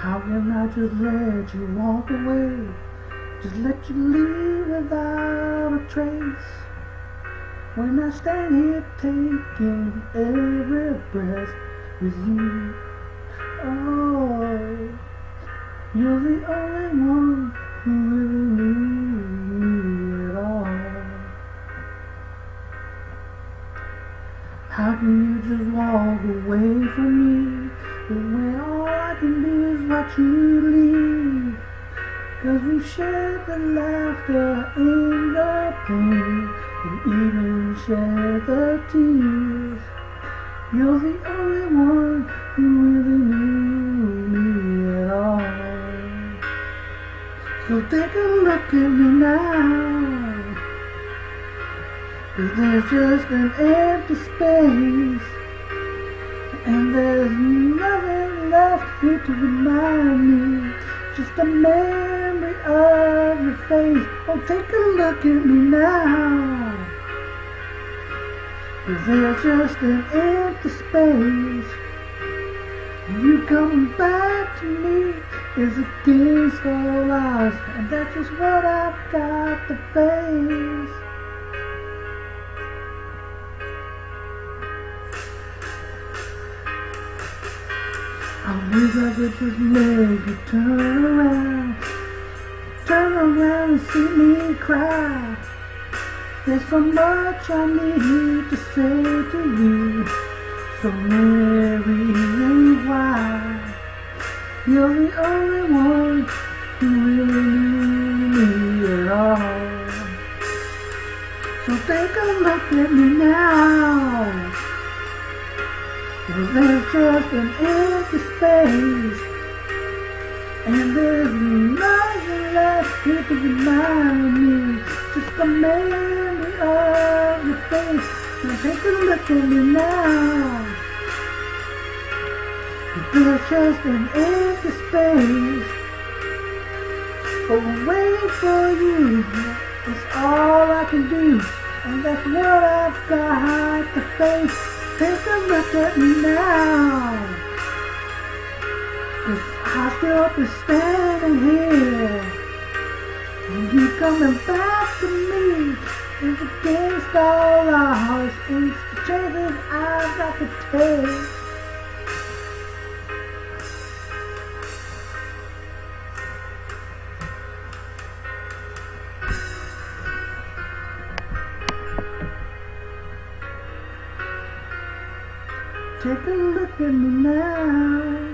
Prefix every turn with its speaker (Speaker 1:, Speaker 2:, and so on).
Speaker 1: How can I just let you walk away? Just let you leave without a trace. When I stand here taking every breath with you. Oh, you're the only one who really knew me at all. How can you just walk away from me when all I can do is watch you leave? 'Cause we've shared the laughter and the pain, and even shared the tears. You're the only one who really knew me at all. So take a look at me now, 'cause there's just an empty space, and there's nothing left here to remind me, just a memory of your face. Oh, take a look at me now, 'cause there's just an empty space. You coming back to me is against all odds, and that's just what I've got to face. I wish I could just make you turn around and see me cry. There's so much I need to say to you, so many reasons why. You're the only one who really knew me at all. So take a look at me now, 'cause there's just an empty space, and there's nothing left here to remind me, just a memory of your face. Now take a look at me now, 'cause there's just an empty space. But waiting for you is all I can do, and that's what I've got to face. Take a look at me now, 'cause I still be standing here, and you coming back to me is against all odds. It's the chances I've got to take. Take a look at me now.